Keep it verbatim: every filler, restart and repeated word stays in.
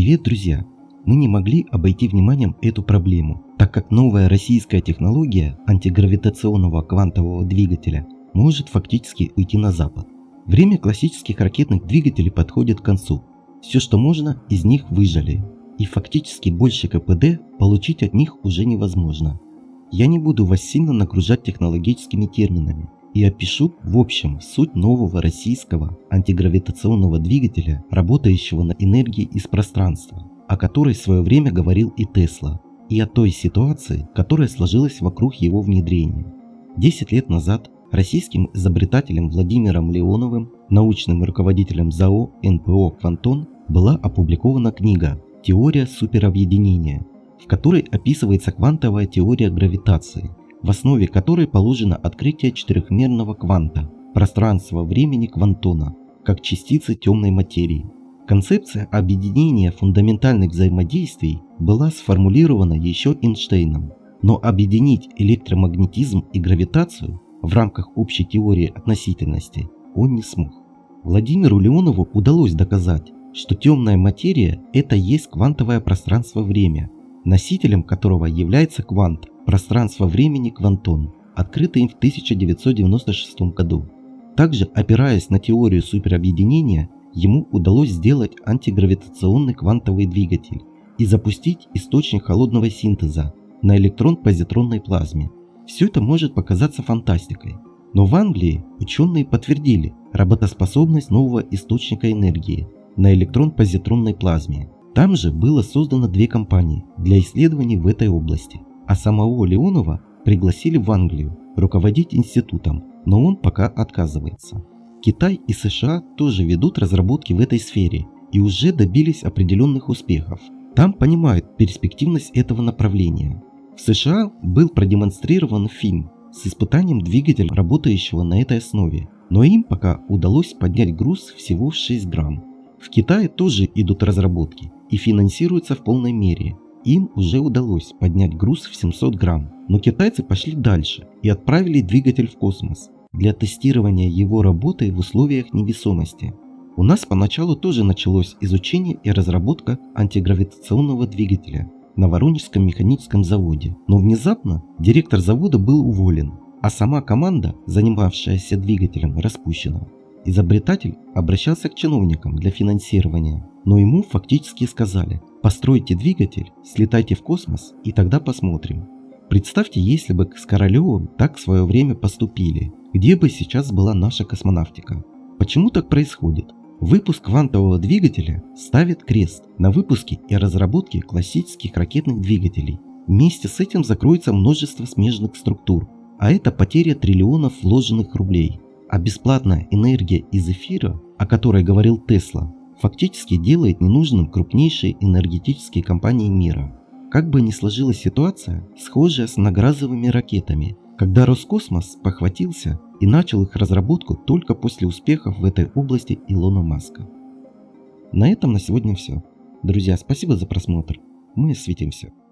Привет, друзья! Мы не могли обойти вниманием эту проблему, так как новая российская технология антигравитационного квантового двигателя может фактически уйти на запад. Время классических ракетных двигателей подходит к концу. Все, что можно, из них выжали, и фактически больше ка пэ дэ получить от них уже невозможно. Я не буду вас сильно нагружать технологическими терминами и опишу в общем суть нового российского антигравитационного двигателя, работающего на энергии из пространства, о которой в свое время говорил и Тесла, и о той ситуации, которая сложилась вокруг его внедрения. десять лет назад российским изобретателем Владимиром Леоновым, научным руководителем ЗАО эн пэ о «Квантон», была опубликована книга «Теория суперобъединения», в которой описывается квантовая теория гравитации, в основе которой положено открытие четырехмерного кванта, пространства-времени квантона, как частицы темной материи. Концепция объединения фундаментальных взаимодействий была сформулирована еще Эйнштейном, но объединить электромагнетизм и гравитацию в рамках общей теории относительности он не смог. Владимиру Леонову удалось доказать, что темная материя – это есть квантовое пространство-время, носителем которого является квант пространства-времени квантон, открытый им в тысяча девятьсот девяносто шестом году. Также, опираясь на теорию суперобъединения, ему удалось сделать антигравитационный квантовый двигатель и запустить источник холодного синтеза на электрон-позитронной плазме. Все это может показаться фантастикой, но в Англии ученые подтвердили работоспособность нового источника энергии на электрон-позитронной плазме. Там же было создано две компании для исследований в этой области, а самого Леонова пригласили в Англию руководить институтом, но он пока отказывается. Китай и эс ша а тоже ведут разработки в этой сфере и уже добились определенных успехов. Там понимают перспективность этого направления. В эс ша а был продемонстрирован фильм с испытанием двигателя, работающего на этой основе, но им пока удалось поднять груз всего в шесть грамм. В Китае тоже идут разработки и финансируются в полной мере. Им уже удалось поднять груз в семьсот грамм, но китайцы пошли дальше и отправили двигатель в космос для тестирования его работы в условиях невесомости. У нас поначалу тоже началось изучение и разработка антигравитационного двигателя на Воронежском механическом заводе, но внезапно директор завода был уволен, а сама команда, занимавшаяся двигателем, распущена. Изобретатель обращался к чиновникам для финансирования, но ему фактически сказали: постройте двигатель, слетайте в космос и тогда посмотрим. Представьте, если бы с Королевым так в свое время поступили, где бы сейчас была наша космонавтика? Почему так происходит? Выпуск квантового двигателя ставит крест на выпуске и разработке классических ракетных двигателей. Вместе с этим закроется множество смежных структур, а это потеря триллионов вложенных рублей. А бесплатная энергия из эфира, о которой говорил Тесла, фактически делает ненужным крупнейшие энергетические компании мира. Как бы ни сложилась ситуация, схожая с многоразовыми ракетами, когда Роскосмос похватился и начал их разработку только после успехов в этой области Илона Маска. На этом на сегодня все. Друзья, спасибо за просмотр. Мы осветимся.